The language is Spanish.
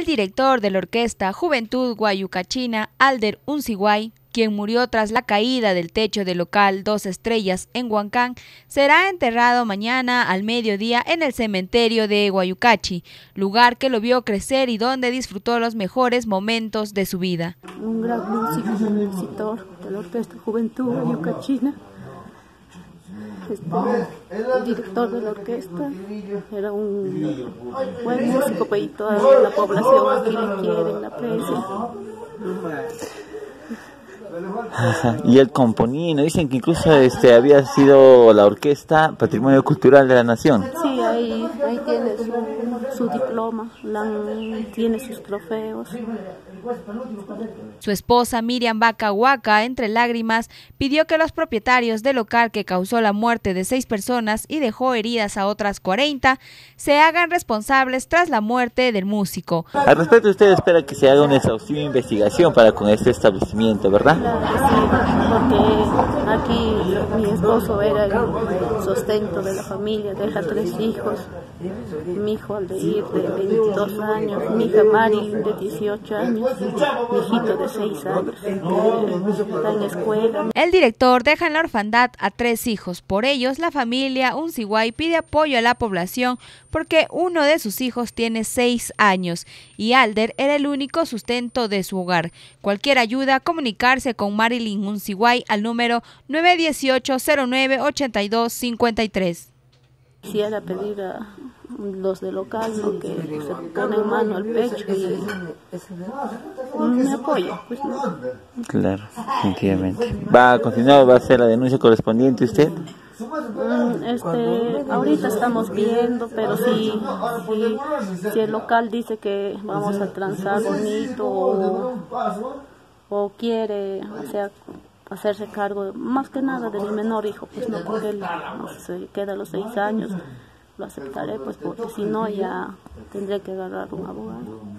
El director de la orquesta Juventud Guayucachina, Alder Unciguay, quien murió tras la caída del techo del local 2 Estrellas en Huancán, será enterrado mañana al mediodía en el cementerio de Guayucachi, lugar que lo vio crecer y donde disfrutó los mejores momentos de su vida. Un gran músico, compositor de la orquesta Juventud Guayucachina. El director de la orquesta era un buen músico y toda la población aquí le quiere, le aprecia. Y él componía, dicen que incluso había sido la orquesta Patrimonio Cultural de la Nación. Sí, ahí tiene su diploma, tiene sus trofeos. Su esposa Miriam Vaca Huaca, entre lágrimas, pidió que los propietarios del local que causó la muerte de 6 personas y dejó heridas a otras 40 se hagan responsables tras la muerte del músico. Al respecto, usted espera que se haga una exhaustiva investigación para con este establecimiento, ¿verdad? Claro que sí, porque aquí mi esposo era el sustento de la familia, deja 3 hijos. Mi hijo Aldeir de 22 años, mi hija Marilyn de 18 años, mi hijito de 6 años, está en escuela. El director deja en la orfandad a 3 hijos. Por ellos, la familia Unciguay pide apoyo a la población porque uno de sus hijos tiene 6 años y Alder era el único sustento de su hogar. Cualquier ayuda, comunicarse con Marilyn Unciguay al número 918-09-82-53. Quisiera pedir a los del local, ¿no?, que se ponen mano al pecho y me apoyen, pues, ¿no? Claro, definitivamente. ¿Va a continuar, va a hacer la denuncia correspondiente usted? Ahorita estamos viendo, pero si el local dice que vamos a transar bonito o quiere, o sea, hacerse cargo más que nada de mi menor hijo, pues no, porque él se queda a los 6 años, lo aceptaré, pues porque si no ya tendré que agarrar un abogado.